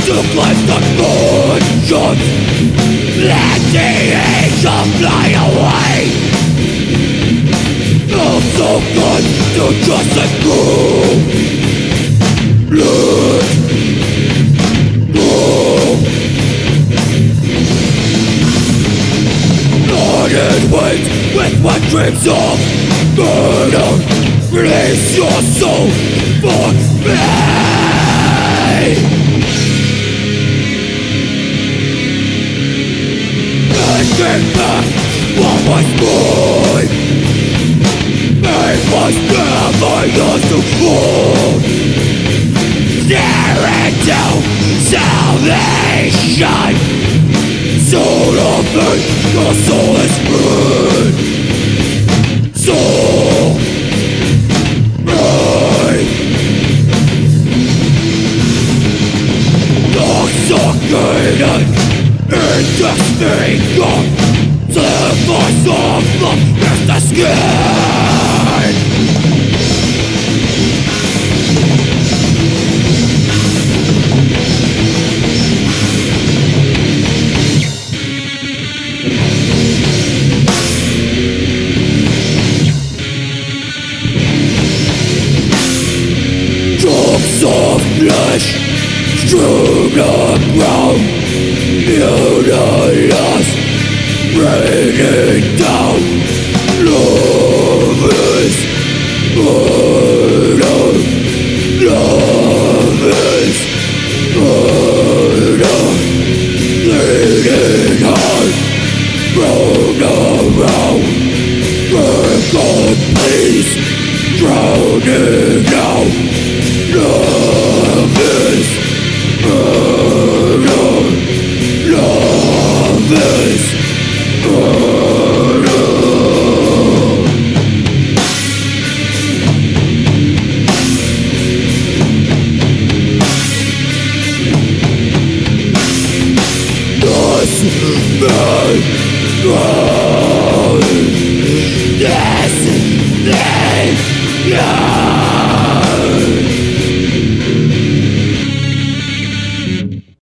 took life's confusion. Let the angel fly away. Felt so good to just let go. Let go. Nodded wait with my dreams of burden. Release your soul for me. Take back what was mine. It was never yours to hold. Staring down salvation. Soul of me, your soul is burned. Soul, mine. Intoxicated. Disfigured. The voice of love is the skin. Drops of flesh strew the ground. Beautiless, raining down. Love is murder. Love is murder. Bleeding heart, round around. Droᴘgod, please, drowning out. Love is murder. Love is murder. This man drowned. This man